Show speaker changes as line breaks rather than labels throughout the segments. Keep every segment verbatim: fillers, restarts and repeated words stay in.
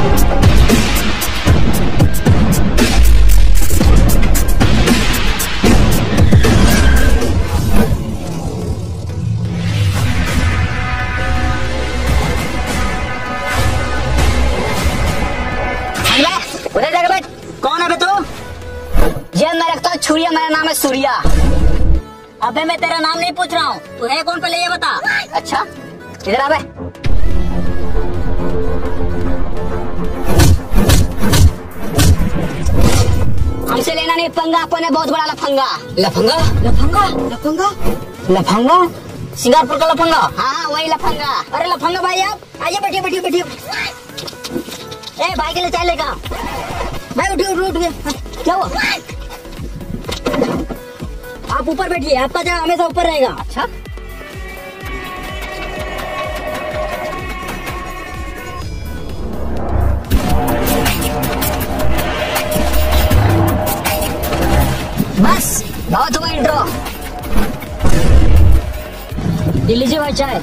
उधर जगह बैठ। कौन है बे तू? ये मैं रखता हूँ छुरिया, मेरा नाम है सूर्या। अबे मैं तेरा नाम नहीं पूछ रहा हूँ, तू है कौन पहले ये बता। अच्छा इधर आ बे। हमसे लेना नहीं पंगा, अपन है बहुत बड़ा लफंगा। लफंगा लफंगा लफंगा लफंगा सिंगारपुर का लफंगा। हाँ हाँ वही लफंगा। अरे लफंगा भाई आप आइए, बैठिए बैठिए बैठिए। ए भाई के लिए चाय लेगा। भाई उठिए उठिए उठिए। क्या हुआ? आप ऊपर बैठिए, आपका जगह हमेशा ऊपर रहेगा। अच्छा बस बहुत हुआ इंट्रो। ये लीजिए भाई चाय।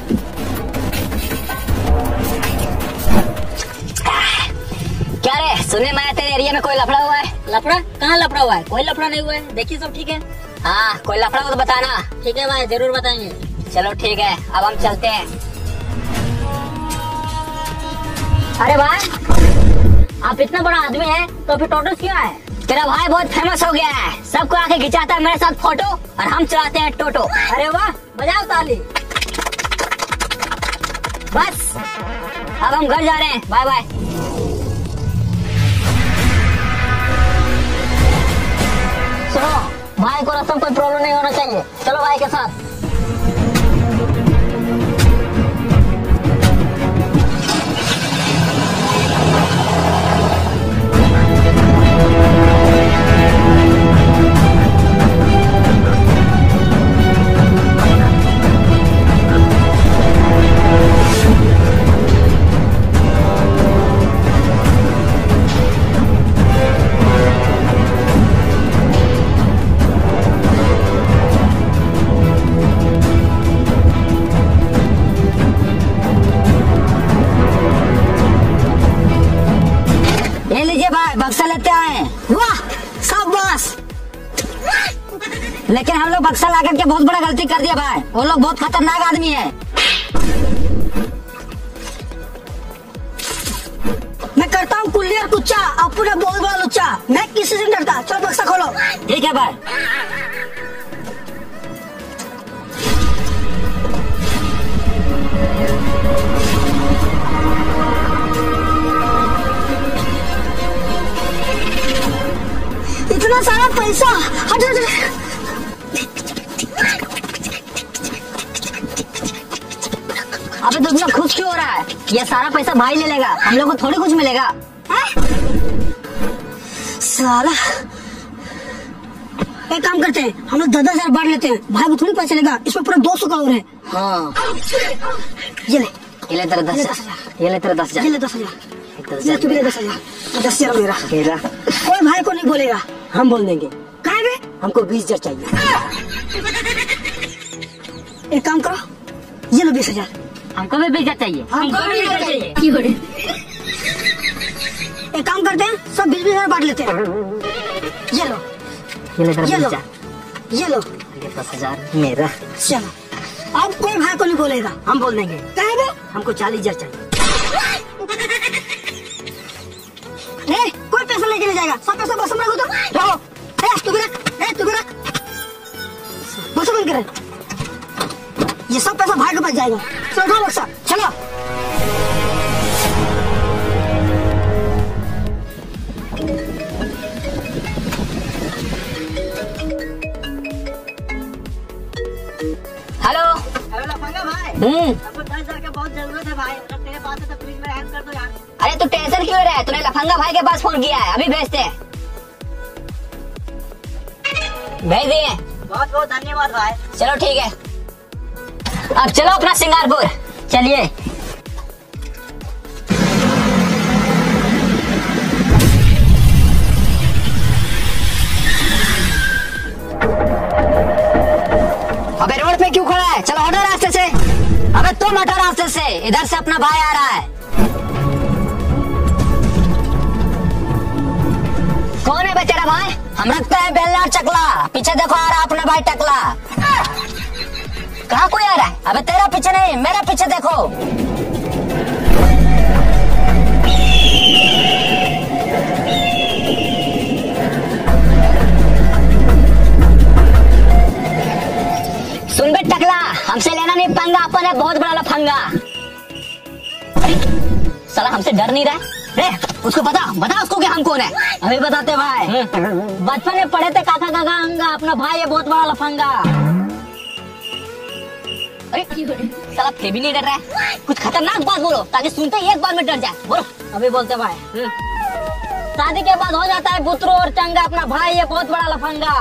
क्या रे सुने मैं तेरे एरिया में कोई लफड़ा हुआ है? लफड़ा? कहाँ लफड़ा हुआ है? कोई लफड़ा नहीं हुआ है, देखिए सब ठीक है। हाँ कोई लफड़ा हो तो बताना। ठीक है भाई जरूर बताएंगे। चलो ठीक है अब हम चलते हैं। अरे भाई आप इतना बड़ा आदमी है तो फिर टोटो क्यों है? तेरा भाई बहुत फेमस हो गया है, सबको आके खिंचाता है मेरे साथ फोटो और हम चलाते हैं टोटो। अरे वाह बजाओ ताली। बस अब हम घर जा रहे हैं, बाय बाय। सुनो भाई को रास्ते में कोई प्रॉब्लम नहीं होना चाहिए, चलो भाई के साथ। बक्सा लेते आए। वाह शाबाश। लेकिन हम लोग बक्सा ला करके बहुत बड़ा गलती कर दिया भाई, वो लोग बहुत खतरनाक आदमी है। मैं करता हूँ कुल्ली और कुच्चा, आप पूरा बहुत बड़ा लुच्चा, मैं किसी से नहीं डरता। चलो बक्सा खोलो। ठीक है भाई। इतना सारा पैसा, हट हट। अबे तो इतना खुश क्यों हो रहा है? ये सारा पैसा भाई ले लेगा, हम लोग को थोड़ी कुछ मिलेगा। साला एक काम करते हैं, हम लोग दस दस हजार बांट लेते हैं, भाई को थोड़ी पैसा चलेगा, इसमें पूरा दो सौ का और है। हाँ ये ले, ये ले तेरा दस हजार, ये ले तेरा दस हजार, ये ले दस हजार, ये तू भी ले दस हजार, दस हजार मेरा मेरा। कोई भाई को नहीं बोलेगा, हम बोल देंगे। कहाँ है? हमको बीस हजार चाहिए। एक काम करो, ये लो बीस हजार। हमको भी बीस हजार चाहिए, हमको भी बीस हजार चाहिए। एक काम करते हैं, सब बीस बीस हजार बांट लेते हैं। ये लो, ये ले ये लो, ये लो, ये दस हजार मेरा। चलो अब कोई भाई को नहीं बोलेगा, हम बोल देंगे। कहेंगे हमको चालीस हजार चाहिए। ए, कोई पैसा लेके नहीं जाएगा, सब पैसा बस में रखो। तो रहो, ए तू भी रख, ए तू भी रख, बस बंद कर। ये सब पैसा भाई के पास जाएगा। चलो उठाओ बक्सा, चलो। हेलो हेलो लफंगा भाई। हम्म दस हजार का बहुत जरूरत है भाई, अगर तेरे पास है तो प्लीज मेरा हेल्प कर दो यार। अरे तू टेंशन क्यों रहा है, तूने लफंगा भाई के पास फोन किया है, अभी भेजते हैं। भेज दिए। बहुत बहुत धन्यवाद भाई। चलो ठीक है, अब चलो अपना सिंगारपुर चलिए। अबे रोड पे क्यों खड़ा है, चलो हटो रास्ते से। अबे तुम हटो रास्ते से, इधर से अपना भाई आ रहा है। तेरा भाई हम रखते हैं बेलना चकला। पीछे देखो आ रहा अपना भाई टकला। कहाँ कोई आ रहा है? अबे तेरा पीछे नहीं मेरा पीछे देखो। सुन बे टकला, हमसे लेना नहीं पंगा, अपन है बहुत बड़ा लफंगा। साला हमसे डर नहीं रहा है। उसको बता बता उसको कि हम कौन है। अभी बताते भाई। बचपन में पढ़े थे काका काका अंगा, अपना भाई है बहुत बड़ा लफंगा। अरे साला फिर भी नहीं डर रहा है। कुछ खतरनाक बात बोलो ताकि सुनते ही एक बार में डर जाए। बोलो। अभी बोलते भाई। शादी के बाद हो जाता है बुतरू और चंगा, अपना भाई है बहुत बड़ा लफंगा।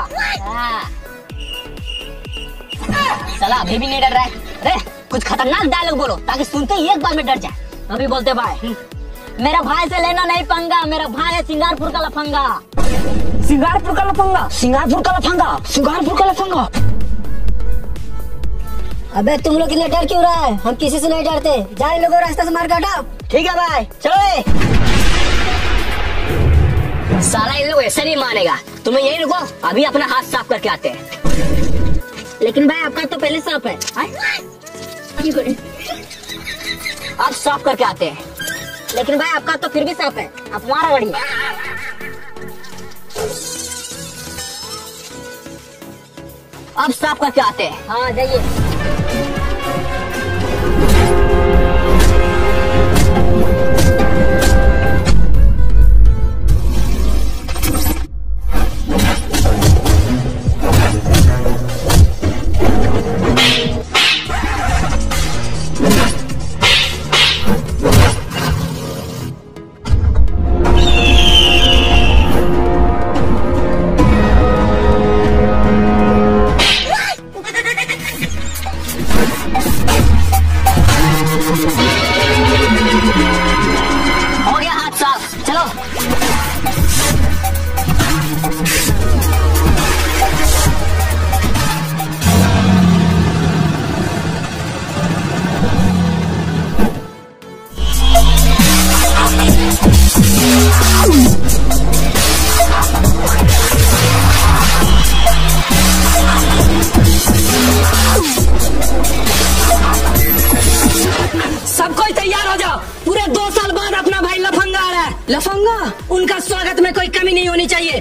साला अभी भी नहीं डर रहा है। अरे कुछ खतरनाक डायलॉग बोलो ताकि सुनते ही एक बार में डर जाए। अभी बोलते भाई। मेरा भाई से लेना नहीं पंगा, मेरा भाई है सिंगारपुर का लफंगा। सिंगारपुर का लफंगा सिंगारपुर का लफंगा सिंगारपुर का लफंगा। अबे तुम लोग इतने डर क्यों रहा है? हम किसी से नहीं डरते। जा लोगों रास्ते से मार काटा। ठीक है भाई चलो। साला इन लोग ऐसे नहीं मानेगा। तुम्हें यही रुको, अभी अपना हाथ साफ करके आते हैं। लेकिन भाई आपका तो पहले साफ है। अब साफ करके आते हैं। लेकिन भाई आपका तो फिर भी साफ है, आप वहाँ रगड़िए। अब साफ करके आते हैं। हाँ जाइए। हो गया हाथ साफ, चलो।
सब कोई तैयार हो जाओ, पूरे दो साल बाद अपना भाई लफंगा आ रहा है। लफंगा? उनका स्वागत में कोई कमी नहीं होनी चाहिए।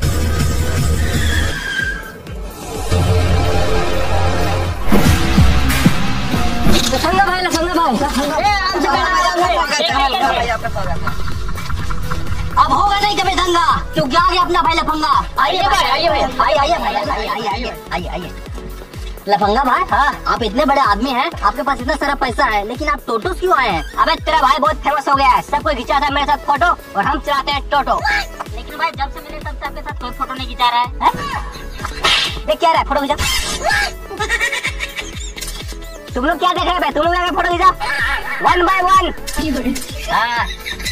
लफंगा भाई लफंगा भाई अब होगा नहीं कभी दंगा, क्योंकि आ गया अपना भाई लफंगा। आइए भाई आइए भाई आइए आइए भाई आइए आइए आइए आइए। लफंगा भाई हाँ आप इतने बड़े आदमी हैं, आपके पास इतना सारा पैसा है, लेकिन आप टोटो क्यों आए हैं? अबे तेरा भाई बहुत फेमस हो गया है, सब कोई खिंचाता है मेरे साथ फोटो और हम चलाते हैं टोटो। लेकिन भाई जब से मेरे साथ आपके साथ कोई फोटो नहीं खिंचा रहा है, है? देख क्या रहा है फोटो खिंचा। तुम लोग क्या देख रहे हैं? तुम लोग क्या फोटो खिंचा वन बाय वन। हाँ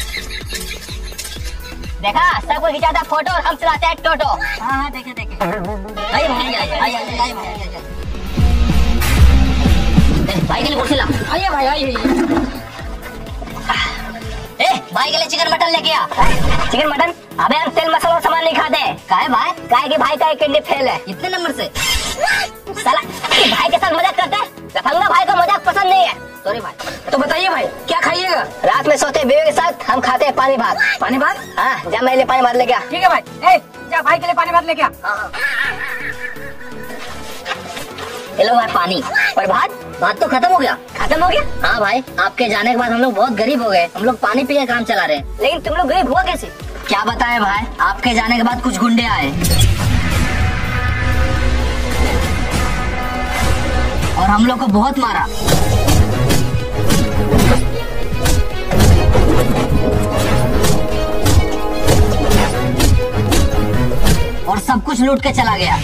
देखा सब कोई खिंचाता है फोटो और हम चलाते हैं टोटो। हाँ हाँ देखे देखे। आइए भाई आइए आइए आइए भाई भाई के लिए कुर्सी ला। आइए भाई आइए। ए भाई के लिए चिकन मटन लेके आ। Chicken mutton? अबे हम तेल मसाला सामान नहीं खाते। काहे भाई? काहे कि भाई का किडनी फेल है। इतने नंबर से साला भाई के साथ मजाक करता है। लफंगा भाई को मजाक पसंद नहीं है। सॉरी भाई।
तो बताइए भाई क्या खाइएगा?
रात में सोते बीवी के साथ हम खाते हैं पानी भात।
पानी भात?
हाँ जा मेरे लिए पानी भात लेके आ।
ठीक है भाई। ए जा भाई के लिए पानी भात लेके आ।
ये लो भाई पानी और भात। भात तो खत्म हो गया। खत्म हो गया? हाँ भाई आपके जाने के बाद हम लोग बहुत गरीब हो गए। हम लोग पानी पी के काम चला रहे हैं। लेकिन तुम लोग गरीब हुआ कैसे? क्या बताएं भाई, आपके जाने के बाद कुछ गुंडे आए और हम लोग को बहुत मारा। और सब कुछ लूट के चला गया।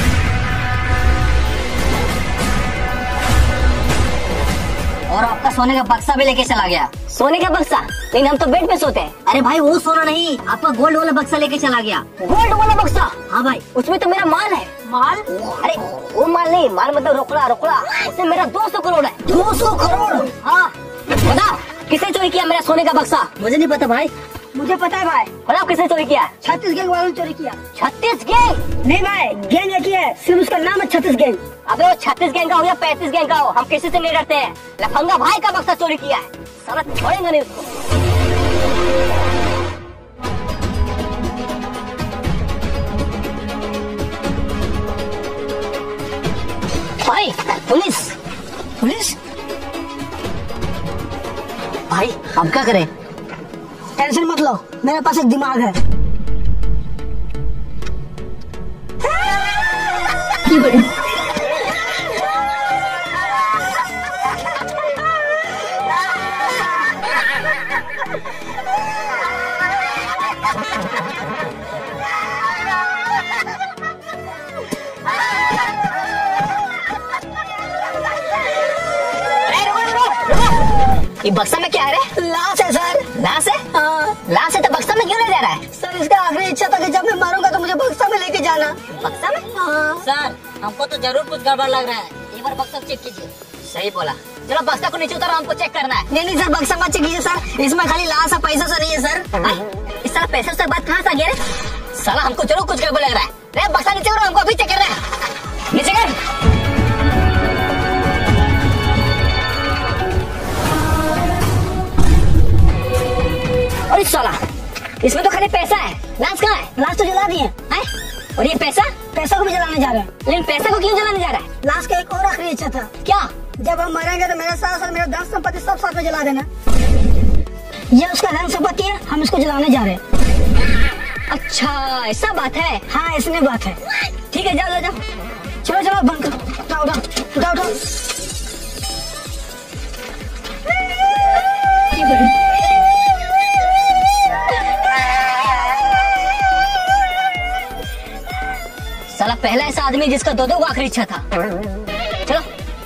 और आपका सोने का बक्सा भी लेके चला गया। सोने का बक्सा? लेकिन हम तो बेड पे सोते हैं। अरे भाई वो सोना नहीं, आपका गोल्ड वाला बक्सा लेके चला गया। गोल्ड वाला बक्सा? हाँ भाई उसमें तो मेरा माल है। माल? अरे वो माल नहीं, माल मतलब रोकड़ा रोकड़ा। उसमें मेरा दो सौ करोड़ है। दो सौ करोड़? हाँ बताओ किसने चोरी किया मेरा सोने का बक्सा? मुझे नहीं पता भाई। मुझे पता है भाई।
बताओ किसने चोरी किया?
छत्तीस गैंग वालों ने चोरी किया।
छत्तीस गैंग?
नहीं भाई, गैंग एक ही है, सिर्फ उसका नाम है छत्तीस गैंग।
अबे वो छत्तीस गैंग का हो या पैंतीस गैंग का हो, हम किसी से नहीं डरते हैं। लफंगा भाई का बक्सा चोरी किया है, साला छोड़ेंगे नहीं उसको। भाई पुलिस
पुलिस?
भाई अब क्या करें?
टेंशन मत लो, मेरे पास एक दिमाग है।
ये बक्सा में क्या है रे?
लाश है सर।
लाश है?
हाँ।
लाश है तो बक्सा में क्यों ले जा रहा है?
सर इसका आखिरी इच्छा था कि जब मैं मारूंगा तो मुझे बक्सा में लेके जाना।
बक्सा में?
हाँ।
सर हमको तो जरूर कुछ गड़बड़ लग रहा है, एक बार बक्सा चेक कीजिए। सही बोला, चलो बक्सा को नीचे उतारो, हमको चेक करना है।
नहीं नहीं सर, बक्सा मत चेक कीजिए सर, इसमें खाली लाश है, पैसा से नहीं है सर।
हाँ? इस साला पैसा से बात कहाँ से आ गया रे? साला हमको जरूर कुछ गड़बड़ लग रहा है। रे बक्सा नीचे करो, हमको अभी चेक करना है। नीचे कर। और इस साला इसमें तो खाली पैसा है, लाश कहाँ है?
लाश तो जला दिए
हैं? और ये पैसा?
पैसा को भी जलाने जा रहे हैं।
लेकिन पैसा को क्यों जलाने जा रहा है?
लाश का एक और आखिरी इच्छा था।
क्या?
जब हम मरेंगे तो मेरा सास और मेरा धन संपत्ति सब साथ में जला देना। ये उसका धन संपत्ति है, हम इसको जलाने जा रहे हैं।
अच्छा ऐसा बात है?
हाँ इसमें बात है।
ठीक है जाओ जाओ।
चलो चलो बंद करो, उठाओ उठाओ उठाओ उठाओ।
साला पहला ऐसा आदमी जिसका दो दो आखिरी इच्छा था। चलो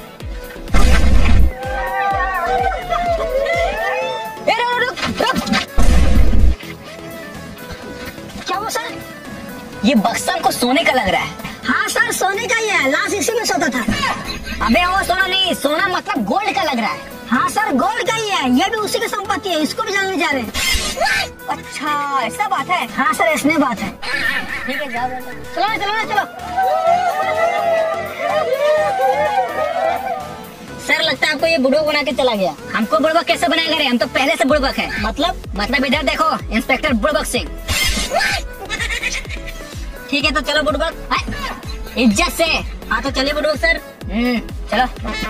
ए, रुक, रुक, रुक।
क्या हुआ सर?
ये बक्सा को सोने का लग रहा है।
हाँ सर सोने का ही है, लाश इसी में सोता था।
अबे वो सोना नहीं, सोना मतलब गोल्ड का लग रहा है।
हाँ सर गोल्ड का ही है, ये भी उसी की संपत्ति है, इसको भी जलाने जा रहे हैं।
अच्छा ऐसा बात है?
हाँ सर इसमें बात है।
ठीक है जाओ जाओ जाओ। चलो ना चलो ना चलो। सर लगता है आपको ये बुड़बक बना के चला गया। हमको बुड़बक कैसे बनाएगा रे? हम तो पहले से बुड़बक है। मतलब मतलब इधर देखो, इंस्पेक्टर बुड़बक सिंह। ठीक है तो चलो बुड़बक, इज्जत से। हाँ तो चलिए बुड़बक सर। हम्म चलो।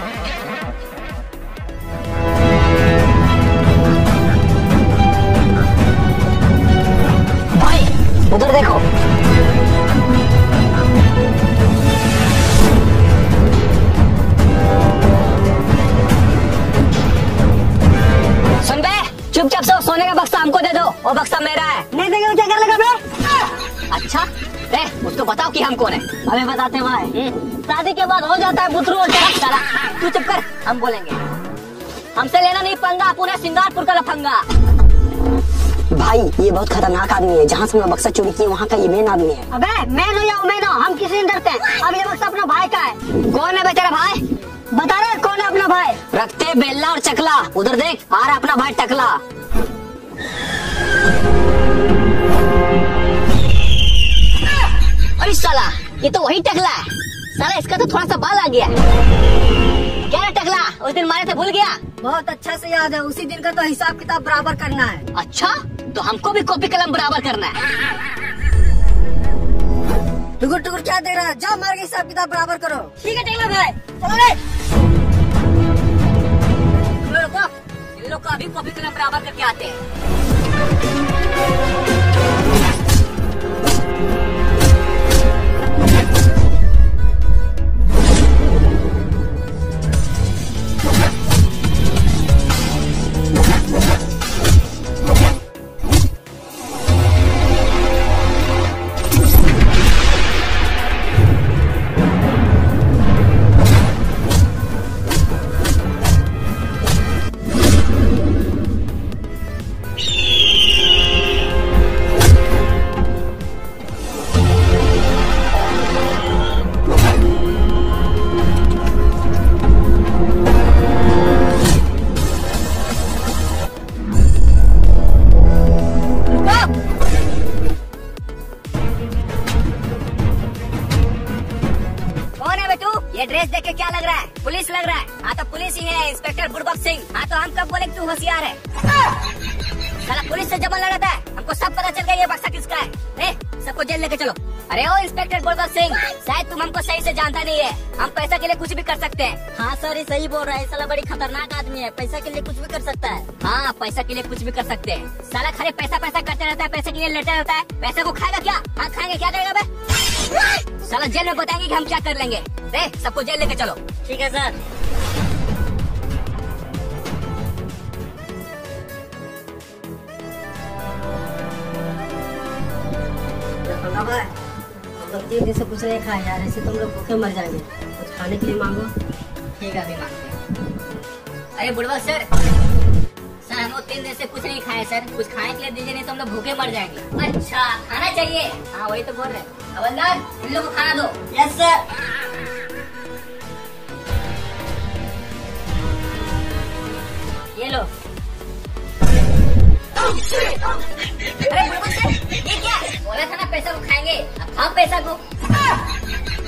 भाई उधर देखो। सुन बे, चुपचाप सो, सोने का बक्सा हमको दे दो, वो बक्सा मेरा है।
नहीं देंगे तो क्या कर लेगा बे?
अच्छा रे उसको बताओ कि हम कौन है।
अबे बताते भाई,
शादी के बाद हो जाता है बुतरू और चरक साला। तू चुप कर, हम बोलेंगे। हमसे लेना नहीं पंगा, पूरे सिंगारपुर का लफंगा।
भाई ये बहुत खतरनाक आदमी है, जहाँ से मैं बक्सा चोरी किया वहाँ का ये मेन आदमी है। अबे मैं नो या मैं नो, हम किसी नहीं डरते हैं। अब ये बक्सा अपना भाई का है।
कौन है बेचारा भाई?
बता रहे कौन है अपना भाई?
रखते बेल्ला और चकला, उधर देख आ रहा अपना भाई टकला। अरे साला ये तो वही टकला है। साला इसका तो थोड़ा सा बाल आ गया। क्या रे टकला, उस दिन मारे थे भूल गया?
बहुत अच्छा से याद है, उसी दिन का तो हिसाब किताब बराबर करना है।
अच्छा तो हमको भी कॉपी कलम बराबर करना है।
टुकुर टुकुर क्या दे रहा है, जाओ मार के हिसाब किताब बराबर करो।
ठीक है टकला भाई,
चलो रे।
इन लोग का अभी कॉपी कलम बराबर करके आते हैं। ड्रेस देख के क्या लग रहा है? पुलिस लग रहा है। हाँ तो पुलिस ही है, इंस्पेक्टर बुड़बक सिंह। हाँ तो हम कब बोले कि तू होशियार है? साला पुलिस से जबल लड़ाता है, हमको सब पता चल गया ये बक्सा किसका है। ए, सबको जेल लेके चलो। अरे ओ इंस्पेक्टर बुड़बक सिंह, शायद तुम हमको सही से जानता नहीं है। हम पैसा के लिए कुछ भी कर सकते हैं।
हाँ सर, ये सही बोल रहा है। साला बड़ी खतरनाक आदमी है, पैसा के लिए कुछ भी कर सकता है।
हाँ पैसा के लिए कुछ भी कर सकते हैं। साला खाली पैसा पैसा करते रहता है, पैसे के लिए लेटा रहता है। पैसे को खाएगा क्या? हाँ खाएंगे, क्या करेगा बे? साला जेल में बताएंगे कि हम क्या कर लेंगे। रे सबको जेल लेके चलो।
ठीक है सर। हम लोग तीन दिन से कुछ नहीं खाए यार, ऐसे तुम लोग भूखे मर जाएंगे। कुछ खाने के लिए मांगो।
ठीक है अभी मांगते हैं। अरे बुढ़वा सर, सर हम लोग तीन दिन से कुछ नहीं खाए सर, कुछ खाने के लिए दीजिए, नहीं तो हम लोग भूखे मर जाएंगे। अच्छा खाना चाहिए? हाँ वही तो बोल रहे हैं। हवलदार इन लोगों को खाना दो।
Yes sir.
ये लो। अरे बुढ़वा सर ये क्या? बोला था ना पैसा को खाएंगे, अब खाओ पैसा को।